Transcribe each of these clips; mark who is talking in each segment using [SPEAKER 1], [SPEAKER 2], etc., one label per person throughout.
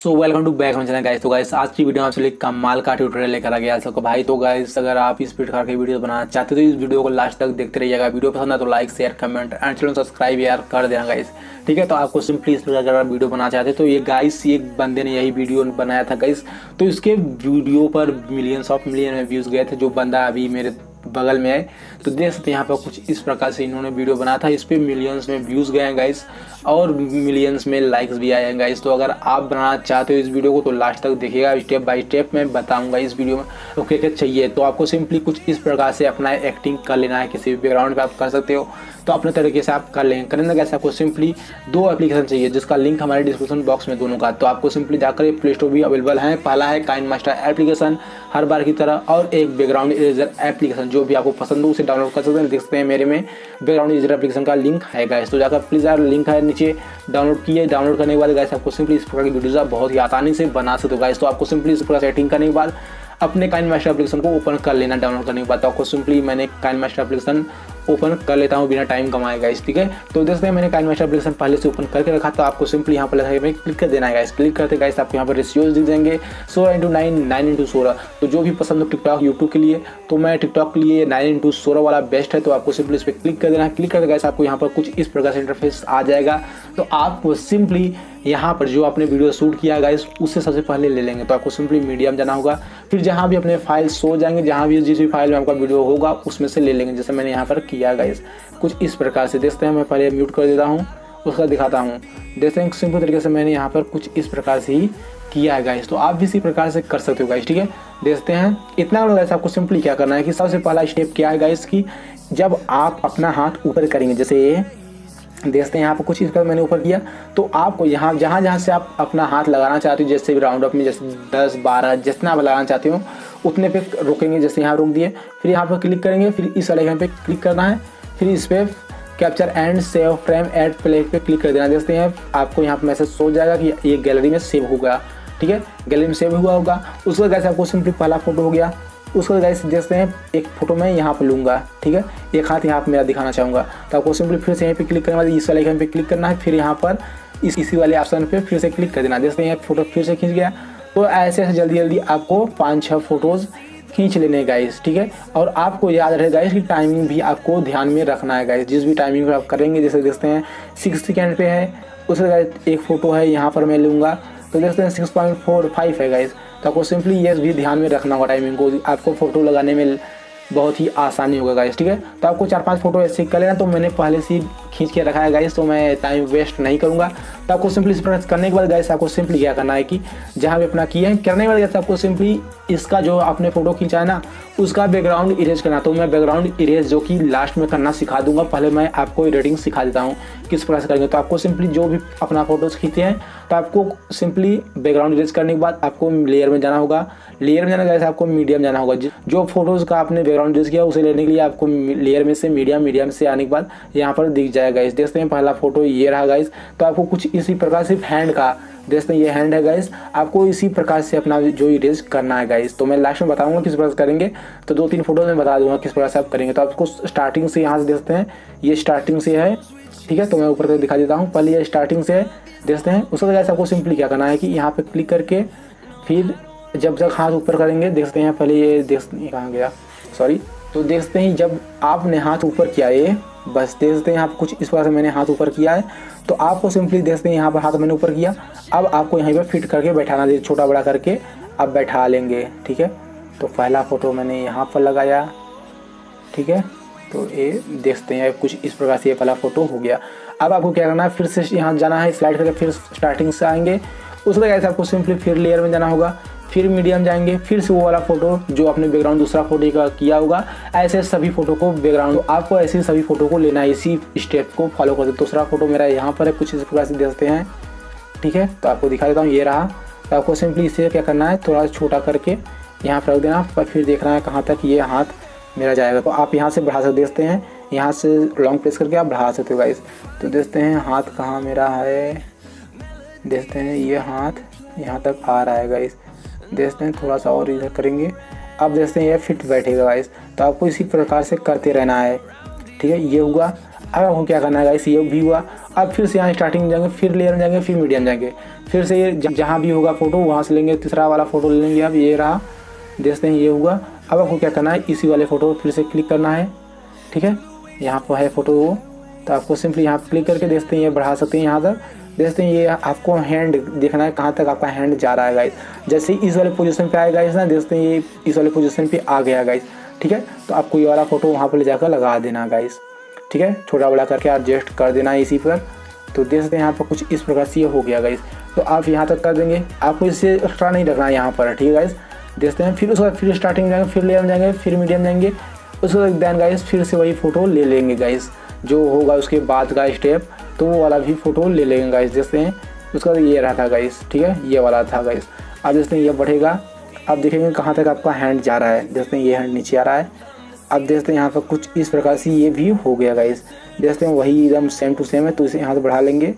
[SPEAKER 1] So welcome to back channel guys. तो guys आज की वीडियो में आपसे लिए कमाल का ट्यूटोरियल लेकर आ गया सबको भाई। तो गाइस अगर आप इस प्रकार की वीडियो बनाना चाहते हो तो इस वीडियो को लास्ट तक देखते रहिएगा। वीडियो पसंद है तो like share comment and channel subscribe यार कर देना गाइस, ठीक है। तो आपको सिंपली इस प्रकार अगर वीडियो बनाना चाहते हैं तो ये गाइस एक बंदे ने यही वीडियो बनाया था गाइस। तो इसके वीडियो पर मिलियन में व्यूज़ गए थे। जो बंदा अभी मेरे बगल में है तो देख सकते हैं यहाँ पर कुछ इस प्रकार से इन्होंने वीडियो बनाया था। इस पर मिलियंस में व्यूज़ गए हैं गाइस और मिलियंस में लाइक्स भी आए हैं गाइस। तो अगर आप बनाना चाहते हो इस वीडियो को तो लास्ट तक देखिएगा, स्टेप बाय स्टेप मैं बताऊंगा इस वीडियो में तो क्या क्या चाहिए। तो आपको सिंपली कुछ इस प्रकार से अपना एक्टिंग कर लेना है, किसी भी बैकग्राउंड पे आप कर सकते हो तो अपने तरीके से आप कर लेंगे। करने कैसे आपको सिंपली दो एप्लीकेशन चाहिए जिसका लिंक हमारे डिस्क्रिप्शन बॉक्स में दोनों का। तो आपको सिंपली जाकर प्ले स्टोर भी अवेलेबल है। पहला है काइनमास्टर एप्लीकेशन हर बार की तरह, और एक बैकग्राउंड इरेजर एप्लीकेशन जो भी आपको पसंद हो उसे डाउनलोड कर सकते हैं। देख सकते हैं मेरे में बैकग्राउंड इरेजर एप्लीकेशन का लिंक है गाइस। तो जाकर प्लीज़ यार लिंक है नीचे, डाउनलोड किए। डाउनलोड करने के बाद गाइस आपको सिंपली इस प्रकार की वीडियोज आप बहुत ही आसानी से बना सकते हो गाइस। तो आपको सिंपली इस प्रकार सेटिंग करने के बाद अपने काइनमास्टर एप्लीकेशन को ओपन कर लेना। डाउनलोड करने के बाद तो आपको सिंपली मैंने काइनमास्टर एप्लीकेशन ओपन कर लेता हूँ बिना टाइम कमाए गाइस, ठीक है। तो देखते हैं मैंने काइनमास्टर एप्लीकेशन पहले से ओपन करके रखा। तो आपको सिंपली यहाँ पर क्लिक कर देना है गाइस। क्लिक करते गाइस आपको यहाँ पर रेशियोज दिख जाएंगे 16:9 9:16। तो जो भी पसंद हो टिकटॉक यूट्यूब के लिए तो मैं टिकटॉक के लिए 9:16 वाला बेस्ट है। तो आपको सिंपली इस पर क्लिक कर देना है। क्लिक करके गाइस आपको यहाँ पर कुछ इस प्रकार से इंटरफेस आ जाएगा। तो आपको सिंपली यहाँ पर जो आपने वीडियो शूट किया गाइस उससे सबसे पहले ले लेंगे। तो आपको सिंपली मीडियम जाना होगा, फिर जहाँ भी अपने फाइल शो जाएंगे, जहाँ भी जिस भी फाइल में आपका वीडियो होगा उसमें से ले लेंगे, जैसे मैंने यहाँ पर किया गाइस कुछ इस प्रकार से। देखते हैं मैं पहले म्यूट कर देता हूँ उसका दिखाता हूँ। देखते हैं सिंपल तरीके से मैंने यहाँ पर कुछ इस प्रकार से ही किया है गाइस। तो आप भी इसी प्रकार से कर सकते हो गाइस, ठीक है। देखते हैं इतना गाइस आपको सिंपली क्या करना है कि सबसे पहला स्टेप क्या है गाइस कि जब आप अपना हाथ ऊपर करेंगे, जैसे ये देखते हैं यहाँ पर कुछ इस प्रकार मैंने ऊपर किया, तो आपको यहाँ जहाँ से आप अपना हाथ लगाना चाहते हो, जैसे राउंड अप में जैसे 10 12 जितना आप लगाना चाहते हो उतने पे रोकेंगे। जैसे यहाँ रोक दिए, फिर यहाँ पर क्लिक करेंगे, फिर इस आइकन पे क्लिक करना है, फिर इस पर capture and save frame add play पे क्लिक कर देना। देखते हैं आपको यहाँ पर मैसेज सो जाएगा कि ये गैलरी में सेव होगा, ठीक है। गैलरी में सेव हुआ होगा। उसके बाद आपको सिंपली पहला फोटो हो गया। उसको गाइस देखते हैं एक फोटो मैं यहाँ पर लूँगा, ठीक है। एक हाथ यहाँ पर मेरा दिखाना चाहूँगा तो आपको सिंपली फिर से यहीं पे क्लिक करने वाले इस वाले आइकन पे क्लिक करना है, फिर यहाँ पर इसी वाले ऑप्शन पे फिर से क्लिक कर देना। देखते हैं फोटो फिर से खींच गया। तो ऐसे ऐसे जल्दी आपको 5-6 फोटोज़ खींच लेने गाइस, ठीक है। और आपको याद रहे गाइस कि टाइमिंग भी आपको ध्यान में रखना है गाइस। जिस भी टाइमिंग पर आप करेंगे, जैसे देखते हैं 6 सेकेंड पे है, उससे गाइस एक फ़ोटो है यहाँ पर मैं लूँगा तो देखते हैं 6.45 है गाइस। तो आपको सिंपली ये भी ध्यान में रखना होगा टाइमिंग को, आपको फ़ोटो लगाने में बहुत ही आसानी होगा गाइस, ठीक है। तो आपको 4-5 फोटो ऐसे कर लेना। तो मैंने पहले से खींच के रखा है गाइस, तो मैं टाइम वेस्ट नहीं करूँगा। तो आपको सिंपली इस प्रकार करने के बाद गाइस आपको सिंपली क्या करना है कि जहाँ भी अपना किए हैं करने के बाद गाइस आपको सिंपली इसका जो आपने फ़ोटो खींचा है ना उसका बैकग्राउंड इरेज करना। तो मैं बैकग्राउंड इरेज जो कि लास्ट में करना सिखा दूंगा, पहले मैं आपको एडिटिंग सिखा देता हूँ किस प्रकार से करेंगे। तो आपको सिंपली जो भी अपना फोटोज़ खींचे हैं तो आपको सिंपली बैकग्राउंड इरेज करने के बाद आपको लेयर में जाना होगा। लेयर में जाना गाइस आपको मीडियम जाना होगा। जो फोटोज़ का आपने बैकग्राउंड इरेज किया उसे लेने के लिए आपको लेयर में से मीडियम से आने के बाद यहाँ पर दिख जाएगा गाइस। देखते हैं पहला फोटो ये रहा गाइस। तो आपको कुछ इसी प्रकार से हैंड का देखते हैं ये हैंड है गाइस, आपको इसी प्रकार से अपना जो इरेज करना है गाइस। तो मैं लास्ट में बताऊंगा किस प्रकार से करेंगे। तो 2-3 फोटो में बता दूंगा किस प्रकार से आप करेंगे। तो आपको स्टार्टिंग से यहाँ से देखते हैं ये स्टार्टिंग से है, ठीक है। तो मैं ऊपर से दिखा देता हूँ, पहले ये स्टार्टिंग से है देखते हैं। उसके बाद आपको सिंपली क्या करना है कि यहाँ पे क्लिक करके फिर जब तक हाथ ऊपर करेंगे देखते हैं पहले ये कहाँ गया सॉरी। तो देखते हैं जब आपने हाथ ऊपर किया ये बस देखते हैं यहाँ पर कुछ इस प्रकार से मैंने हाथ ऊपर किया है। तो आपको सिंपली देखते हैं यहाँ पर हाथ मैंने ऊपर किया, अब आपको यहीं पर फिट करके बैठाना, छोटा बड़ा करके अब बैठा लेंगे, ठीक है। तो पहला फ़ोटो मैंने यहाँ पर लगाया, ठीक है। तो ये देखते हैं कुछ इस प्रकार से ये पहला फ़ोटो हो गया। अब आपको क्या करना है, फिर से यहाँ जाना है, स्लाइड करके फिर स्टार्टिंग से आएंगे। उसके बाद आपको सिंपली फिर लेयर में जाना होगा, फिर मीडियम जाएंगे, फिर से वो वाला फोटो जो आपने बैकग्राउंड दूसरा फोटो का किया होगा। ऐसे सभी फोटो को बैकग्राउंड आपको ऐसे सभी फोटो को लेना है, इसी स्टेप को फॉलो करते। दूसरा फोटो मेरा यहाँ पर है, कुछ इस प्रकार से देखते हैं, ठीक है। तो आपको दिखा देता हूँ ये रहा। तो आपको सिंपली इसे क्या करना है थोड़ा छोटा करके यहाँ पर रख देना, फिर देखना है कहाँ तक ये हाथ मेरा जाएगा। तो आप यहाँ से बढ़ा सकते देखते हैं, यहाँ से लॉन्ग प्रेस करके आप बढ़ा सकते हो गाइस। तो देखते हैं हाथ कहाँ मेरा है, देखते हैं ये हाथ यहाँ तक आ रहा है गाइस। देखते हैं थोड़ा सा और इधर करेंगे, अब देखते हैं ये फिट बैठेगा गाइस। तो आपको इसी प्रकार से करते रहना है, ठीक है। ये हुआ। अब आपको क्या करना है गाइस, ये भी हुआ। अब फिर से यहाँ स्टार्टिंग में जाएंगे, फिर लेयर में जाएंगे, फिर मीडियम जाएंगे। फिर से ये जहाँ भी होगा फ़ोटो वहाँ से लेंगे, तीसरा वाला फ़ोटो ले लेंगे। अब ये रहा, देखते हैं ये हुआ। अब आपको क्या करना है, इसी वाले फ़ोटो फिर से क्लिक करना है, ठीक है। यहाँ पर है फ़ोटो वो, तो आपको सिंपली यहाँ पर क्लिक करके देखते हैं ये बढ़ा सकते हैं यहाँ तक। देखते हैं ये आपको हैंड देखना है कहाँ तक आपका हैंड जा रहा है गाइस। जैसे ही इस वाले पोजीशन पे आएगा गाइस ना, देखते हैं ये इस वाले पोजीशन पे आ गया गाइस, ठीक है। तो आपको ये वाला फ़ोटो वहाँ पर ले जाकर लगा देना गाइस, ठीक है। छोटा बड़ा करके एडजस्ट कर देना है इसी पर। तो देख सकते हैं यहाँ पर कुछ इस प्रकार से ये हो गया गाइस। तो आप यहाँ तक कर देंगे, आपको इससे एक्स्ट्रा नहीं रखना है यहाँ पर, ठीक है गाइस। देखते हैं फिर उसके बाद फिर स्टार्टिंग जाएंगे, फिर लेयर में जाएंगे, फिर मीडियम जाएंगे, उसके बाद देन गाइस फिर से वही फ़ोटो ले लेंगे गाइस जो होगा उसके बाद का स्टेप, तो वो वाला भी फ़ोटो ले लेंगे गाइस। देखते हैं उसका ये रहा था गाइस, ठीक है, ये वाला था गाइस। अब देखते हैं ये बढ़ेगा, अब देखेंगे कहाँ तक आपका हैंड जा रहा है। देखते हैं ये हैंड नीचे आ रहा है। अब देखते हैं यहाँ पर कुछ इस प्रकार से ये भी हो गया गाइस। देखते हैं वही एकदम सेम टू सेम है, तो इसे यहाँ से बढ़ा लेंगे।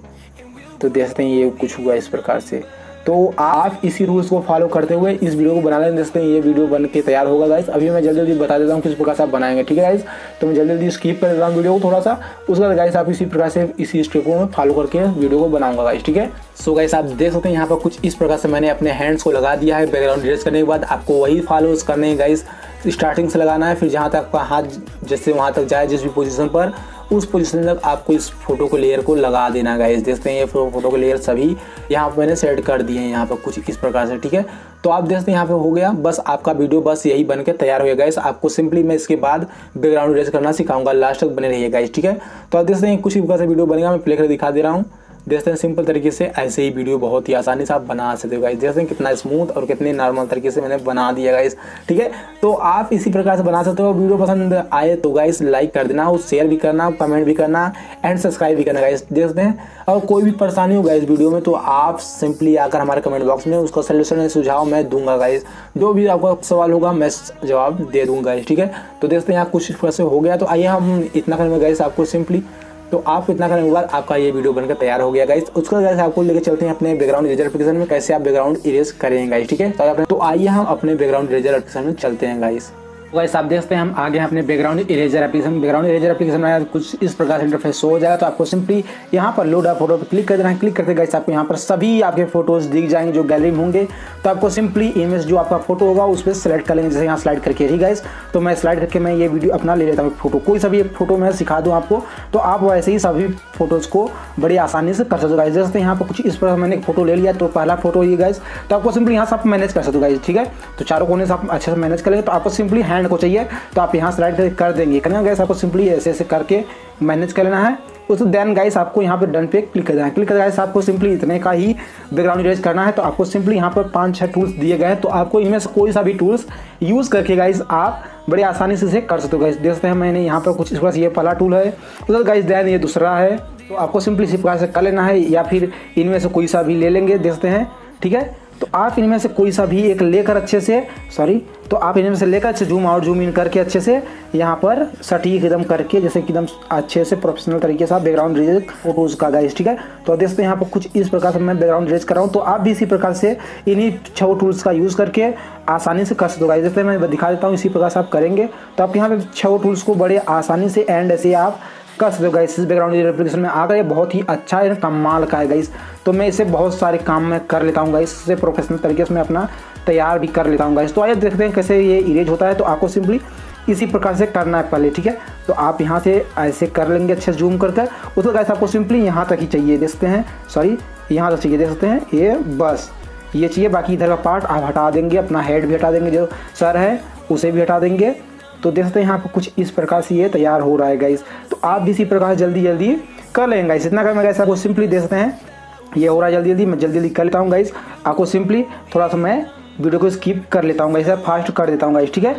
[SPEAKER 1] तो देखते हैं ये कुछ हुआ इस प्रकार से। तो आप इसी रूल्स को फॉलो करते हुए इस वीडियो को बना लें। देखते हैं ये वीडियो बन के तैयार होगा गाइस। अभी मैं जल्दी जल्दी बता देता हूँ किस प्रकार से आप बनाएंगे, ठीक है गाइस। तो मैं जल्दी जल्दी स्किप कर देता हूँ वीडियो को थोड़ा सा, उसके बाद गाइस आप इसी प्रकार से इसी स्टेप को मैं फॉलो करके वीडियो को बनाऊंगा गाइस, ठीक है। सो गाइस आप देख सकते हैं यहाँ पर कुछ इस प्रकार से मैंने अपने हैंड्स को लगा दिया है। बैकग्राउंड इरेज करने के बाद आपको वही फॉलोज करने हैं गाइस। स्टार्टिंग से लगाना है, फिर जहाँ तक आपका हाथ जैसे वहाँ तक जाए जिस भी पोजीशन पर, उस पोजीशन तक आपको इस फोटो को लेयर को लगा देना गाइस। देखते हैं ये फोटो के लेयर सभी यहाँ पर मैंने सेट कर दिए हैं यहाँ पर कुछ इस प्रकार से, ठीक है। तो आप देखते हैं यहाँ पे हो गया, बस आपका वीडियो बस यही बन के तैयार हो गया गाइस। आपको सिंपली मैं इसके बाद बैकग्राउंड इरेज करना सिखाऊंगा, लास्ट तक बने रहिए गाइस, ठीक है। तो आप देखते हैं कुछ इस प्रकार से वीडियो बनेगा, मैं प्ले कर दिखा दे रहा हूँ। देखते हैं सिंपल तरीके से ऐसे ही वीडियो बहुत ही आसानी से आप बना सकते हो गाइस। देखते हैं कितना स्मूथ और कितने नॉर्मल तरीके से मैंने बना दिया गाइस, ठीक है। तो आप इसी प्रकार से बना सकते हो। वीडियो पसंद आए तो गाइस लाइक कर देना, शेयर भी करना, कमेंट भी करना एंड सब्सक्राइब भी करना गाइस। देखते हैं और कोई भी परेशानी हो गाइस वीडियो में तो आप सिंपली आकर हमारे कमेंट बॉक्स में उसका सलूशन सुझाव मैं दूंगा गाइस। जो भी आपका सवाल होगा मैं जवाब दे दूंगा गाइस, ठीक है। तो देखते हैं यहाँ कुछ इस प्रकार से हो गया। तो आइए हम इतना करेंगे गाइस, आपको सिंपली तो आप इतना करने के बाद आपका ये वीडियो बनकर तैयार हो गया गाइस। उसके बाद गाइस आपको लेके चलते हैं अपने बैकग्राउंड इरेजर एप्लीकेशन में, कैसे आप बैकग्राउंड इरेज करेंगे गाइस, ठीक है। तो आइए हम अपने बैकग्राउंड इरेजर एप्लीकेशन में चलते हैं गाइस। गाइस आप देखते हैं हम आ गए हैं अपने background eraser application. Background eraser application में कुछ इस प्रकार से इंटरफेस शो हो जाएगा। तो आपको सिंपली यहाँ पर लोड फोटो पर क्लिक कर देना है। क्लिक करते गाइस आपको यहाँ पर सभी आपके फोटोज दिख जाएंगे जो गैलरी में होंगे। तो आपको सिंपली इमेज जो आपका फोटो होगा उस पर सेलेक्ट कर लेंगे, जैसे यहाँ स्लाइड करके, ठीक गाइस। तो मैं स्लाइड करके मैं ये वीडियो अपना ले लेता हूँ फोटो, कोई सा भी फोटो मैं सिखा दूँ आपको, तो आप वैसे ही सभी फोटोज़ को बड़ी आसानी से कर सकते हो गाइस। जैसे यहाँ पर कुछ इस प्रकार मैंने एक फोटो ले लिया, तो पहला फोटो ये गाइस। तो आपको सिंपली यहाँ से आप मैनेज कर सकते हो गाइस, ठीक है। तो चारों कोने से आप अच्छे से मैनेज करेंगे। तो आपको सिंपली हैंड को चाहिए तो आप यहाँ स्लाइड कर देंगे, करना गाइस। आपको सिंपली ऐसे ऐसे करके मैनेज कर लेना है। उस देन गाइस आपको यहाँ पे डन पे क्लिक कर देना है। क्लिक कर गाइस आपको सिंपली इतने का ही बैकग्राउंड इरेज करना है। तो आपको सिंपली यहाँ पर 5-6 टूल्स दिए गए हैं। तो आपको इनमें से कोई सा भी टूल्स यूज़ करके गाइस आप बड़े आसानी से इसे कर सकते हो गाइस। देखते हैं मैंने यहाँ पर कुछ इस प्रकार से ये पहला टूल है, उधर गाइस देन ये दूसरा है। तो आपको सिंपली इसी प्रकार से कर लेना है, या फिर इनमें से कोई सा भी ले लेंगे, देखते हैं, ठीक है। तो आप इनमें से कोई सा भी एक लेकर अच्छे से तो आप इनमें से लेकर अच्छे जूम आउट जूम इन करके अच्छे से यहाँ पर सटीक एकदम करके, जैसे कि एकदम अच्छे से प्रोफेशनल तरीके से आप बैकग्राउंड इरेज फोटोज़ का गाइस, ठीक है। तो देखते हैं यहाँ पर कुछ इस प्रकार से मैं बैकग्राउंड इरेज कर रहा हूँ। तो आप भी इसी प्रकार से इन्हीं 6 टूल्स का यूज़ करके आसानी से कर सकते हो गाइस। जैसे मैं दिखा देता हूँ, इसी प्रकार से आप करेंगे तो आप यहाँ पर 6 टूल्स को बड़े आसानी से एंड ऐसे आप कर सकते हो गाइस। इस बैकग्राउंड इरेजर एप्लीकेशन में आकर ये बहुत ही अच्छा है, कमाल का है गाइस। तो मैं इसे बहुत सारे काम में कर लेता हूँ गाइस, इससे प्रोफेशनल तरीके से मैं अपना तैयार भी कर लेता हूँ गाइस। तो आइए देखते हैं कैसे ये इरेज होता है। तो आपको सिंपली इसी प्रकार से करना है पहले, ठीक है। तो आप यहाँ से ऐसे कर लेंगे अच्छे से जूम करके। उसको गाइस आपको सिंपली यहाँ तक ही चाहिए, देखते हैं, सॉरी यहाँ तक चाहिए, देख सकते हैं, ये बस ये चाहिए। बाकी इधर का पार्ट आप हटा देंगे, अपना हेड भी हटा देंगे, जो सर है उसे भी हटा देंगे। तो देखते हैं यहाँ पर कुछ इस प्रकार से ये तैयार हो रहा है गाइस। तो आप भी इसी प्रकार से जल्दी जल्दी कर लेंगे गाइस। इतना करना गाइस, आपको सिंपली देख सकते हैं ये हो रहा है जल्दी जल्दी। मैं जल्दी जल्दी कर लेता हूँ गाइस। आपको सिंपली थोड़ा सा मैं वीडियो को स्किप कर लेता हूँ गाइस, फास्ट कर देता हूँ गाइस, ठीक है।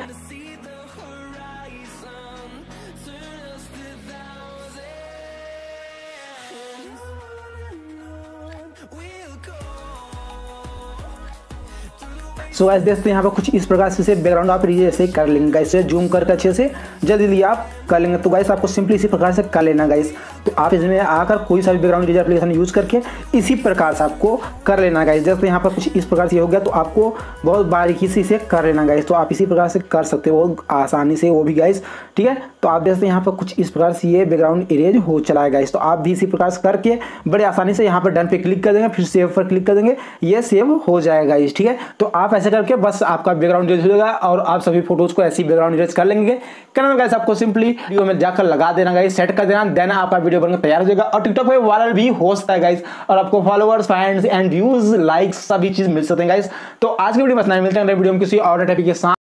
[SPEAKER 1] सो गाइस देखते हैं यहाँ पर कुछ इस प्रकार से बैकग्राउंड आप ऐसे कर लेंगे गाइस, जूम करके अच्छे से जल्दी जल्दी आप कर लेंगे। तो गाइस आपको सिंपली इसी प्रकार से कर लेना गाइस।
[SPEAKER 2] तो आप इसमें आकर कोई सा भी बैकग्राउंड इरेजर एप्लीकेशन यूज़ करके इसी प्रकार से आपको कर लेना गाइस। जैसे यहाँ पर कुछ इस प्रकार से हो गया तो आपको बहुत बारीकी से इसे कर लेना गाइस। तो आप इसी प्रकार से कर सकते हो आसानी से वो भी गाइस, ठीक है। तो आप देखते हैं यहाँ पर कुछ इस प्रकार से ये बैकग्राउंड इरेज हो चला है गाइस। तो आप भी इसी प्रकार से करके बड़े आसानी से यहाँ पर डन पे क्लिक कर देंगे, फिर सेव पर क्लिक कर देंगे, ये सेव हो जाएगा गाइस, ठीक है। तो आप ऐसे करके बस आपका बैकग्राउंड इरेज हो जाएगा और आप सभी फोटोज को ऐसी बैकग्राउंड इरेज कर लेंगे। करना गाइस आपको सिंपली वीडियो में जाकर लगा देना गाइस, सेट कर देना, देन आपका वीडियो बनकर तैयार हो जाएगा और टिकटॉक पे वायरल भी हो सकता है गाइस और आपको followers, fans and views, likes सभी चीज मिल सकते हैं गाइस। तो आज की वीडियो में इतना ही, मिलते हैं अगले वीडियो में किसी और टॉपिक के साथ।